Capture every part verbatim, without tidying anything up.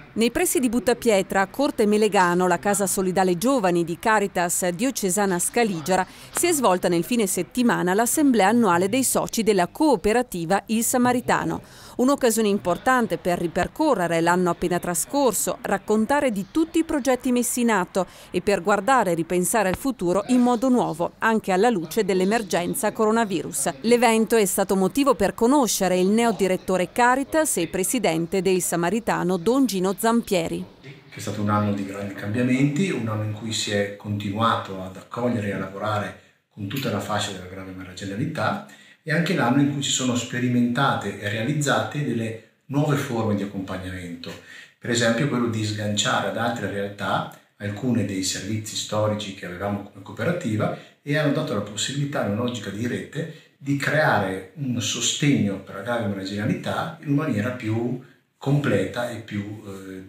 Nei pressi di Buttapietra, a Corte Melegano, la casa solidale giovani di Caritas Diocesana Scaligera, si è svolta nel fine settimana l'assemblea annuale dei soci della cooperativa Il Samaritano. Un'occasione importante per ripercorrere l'anno appena trascorso, raccontare di tutti i progetti messi in atto e per guardare e ripensare al futuro in modo nuovo, anche alla luce dell'emergenza coronavirus. L'evento è stato motivo per conoscere il neodirettore Caritas e presidente del Samaritano Don Gino Zampieri. È stato un anno di grandi cambiamenti, un anno in cui si è continuato ad accogliere e a lavorare con tutta la fascia della grave marginalità e anche l'anno in cui si sono sperimentate e realizzate delle nuove forme di accompagnamento, per esempio quello di sganciare ad altre realtà alcuni dei servizi storici che avevamo come cooperativa e hanno dato la possibilità, in una logica di rete, di creare un sostegno per la grave marginalità in una maniera più completa e più,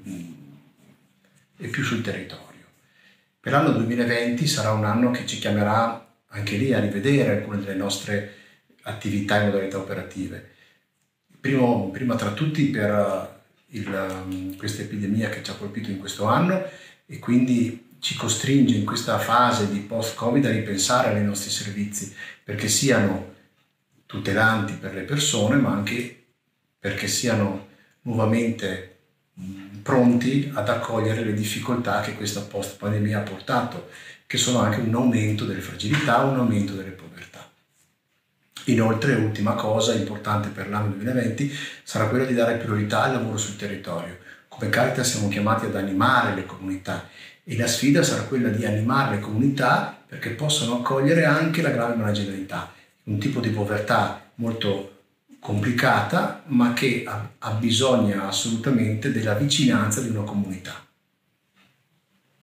eh, e più sul territorio. Per l'anno duemilaventi sarà un anno che ci chiamerà anche lì a rivedere alcune delle nostre attività in modalità operative. Primo, prima tra tutti per il, questa epidemia che ci ha colpito in questo anno e quindi ci costringe in questa fase di post-Covid a ripensare ai nostri servizi perché siano tutelanti per le persone ma anche perché siano nuovamente pronti ad accogliere le difficoltà che questa post-pandemia ha portato, che sono anche un aumento delle fragilità, un aumento delle povertà. Inoltre, ultima cosa importante per l'anno duemilaventi sarà quella di dare priorità al lavoro sul territorio. Come Caritas siamo chiamati ad animare le comunità e la sfida sarà quella di animare le comunità perché possano accogliere anche la grave marginalità, un tipo di povertà molto complicata ma che ha, ha bisogno assolutamente della vicinanza di una comunità.